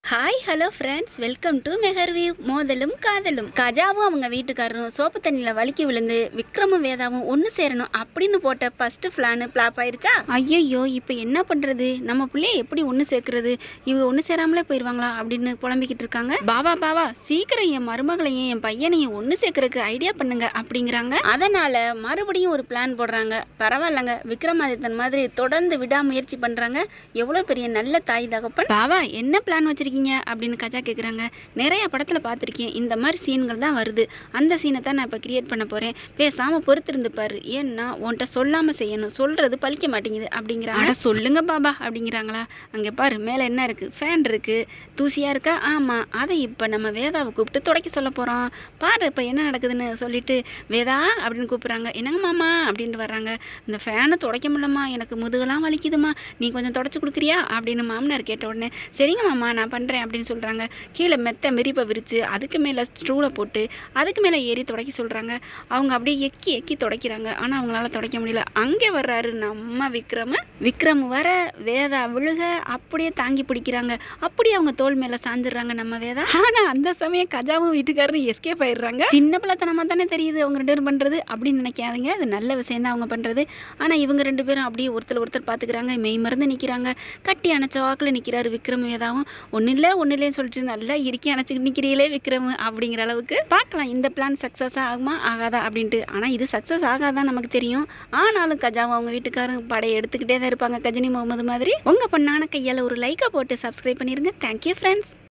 Hi hello friends, welcome to Meharview. மோதலும் காதலும். கஜாவும் அவங்க வீட்டுக்காரரும் சோப்பு தண்ணியில் வலிக்கி விழுந்து விக்ரமும் வேதாவும் ஒன்று சேரணும் அப்படின்னு போட்ட ஃபர்ஸ்ட் பிளான் பிளாப் ஆயிடுச்சா? ஐயோ, இப்போ என்ன பண்ணுறது? நம்ம பிள்ளைய எப்படி ஒன்று சேர்க்கறது? இவங்க ஒன்று சேராமலே போயிடுவாங்களா அப்படின்னு புலம்பிக்கிட்டு இருக்காங்க. பாவா சீக்கிரம் என் மருமகளையும் என் பையனையும் ஒன்று சேர்க்கறதுக்கு ஐடியா பண்ணுங்க அப்படிங்கிறாங்க. அதனால மறுபடியும் ஒரு பிளான் போடுறாங்க. பரவாயில்லங்க, விக்ரமாதித்தன் மாதிரி தொடர்ந்து விடாமுயற்சி பண்ணுறாங்க. எவ்வளோ பெரிய நல்ல தாய் தகப்பன். பாவா, என்ன பிளான் வச்சிருக்கீங்க அப்படின்னு கஜா கேட்குறாங்க. நிறைய படத்தில் பார்த்துருக்கேன், இந்த மாதிரி சீன்கள் தான் வருது. அந்த சீனை தான் நான் இப்போ கிரியேட் பண்ண போகிறேன். பேசாமல் பொறுத்திருந்து பாரு, ஏன்னா உன்கிட்ட சொல்லாமல் செய்யணும், சொல்கிறது பழிக்க மாட்டேங்குது அப்படிங்கிறாங்க. சொல்லுங்க பாபா அப்படிங்கிறாங்களா? அங்கே பாரு, மேலே என்ன இருக்குது? ஃபேன் இருக்குது. தூசியாக இருக்கா? ஆமாம், அதை இப்போ நம்ம வேதாவை கூப்பிட்டு துடைக்க சொல்ல போகிறோம். பாரு இப்போ என்ன நடக்குதுன்னு சொல்லிட்டு வேதா அப்படின்னு கூப்பிட்றாங்க. என்னங்க மாமா அப்படின்ட்டு வர்றாங்க. இந்த ஃபேனை துடைக்க முடியலம்மா, எனக்கு முதுகெல்லாம் வலிக்குதுமா, நீ கொஞ்சம் துடைச்சி கொடுக்குறியா அப்படின்னு மாமனார் கேட்ட உடனே சரிங்க மாமா நான் பண்ணுறேன் அப்படின்னு சொல்கிறாங்க. கீழே மெத்த மெரிப்பை விரித்து அதுக்கு மேலே ஸ்டூலை போட்டு அதுக்கு மேலே ஏறி துடைக்க சொல்கிறாங்க. அவங்க அப்படியே எக்கி துடைக்கிறாங்க. ஆனால் அவங்களால துடைக்க முடியல. அங்கே வர்றாரு நம்ம விக்ரம் வர வேதா விழுக அப்படியே தாங்கி பிடிக்கிறாங்க. அப்படியே அவங்க தோல் மேலே சாஞ்சிடுறாங்க நம்ம வேதா. ஆனால் அந்த சமயம் கஜாவும் வீட்டுக்காரரும் எஸ்கேப் ஆயிடுறாங்க. சின்ன பிள்ளைத்தனமாக தானே தெரியுது அவங்க ரெண்டு பேரும் பண்ணுறது அப்படின்னு நினைக்காதீங்க, அது நல்ல விஷயம் தான் அவங்க பண்ணுறது. ஆனால் இவங்க ரெண்டு பேரும் அப்படியே ஒருத்தர் பார்த்துக்கிறாங்க. மெய் மருந்து நிற்கிறாங்க. கட்டி அணைச்ச வாக்கில் நிற்கிறாரு விக்ரம் வேதாவும். ஒன்றும் இல்லைன்னு சொல்லிட்டு நல்லா இறுக்கி அணைச்சிக்கிட்டு நிற்கிறீங்களே விக்ரம் அப்படிங்கிற அளவுக்கு. பார்க்கலாம் இந்த பிளான் சக்ஸஸ் ஆகுமா ஆகாதா அப்படின்ட்டு. ஆனால் இது சக்ஸஸ் ஆகாதான் நமக்கு தெரியும். ஆனாலும் கஜாவும் அவங்க வீட்டுக்காரங்க படையை எடுத்துக்கிட்டே தான் இருப்பாங்க, கஜினி முகமது மாதிரி. உங்கள் பொண்ணான கையால் ஒரு லைக்கை போட்டு சப்ஸ்கிரைப் பண்ணிடுங்க. Thank you friends.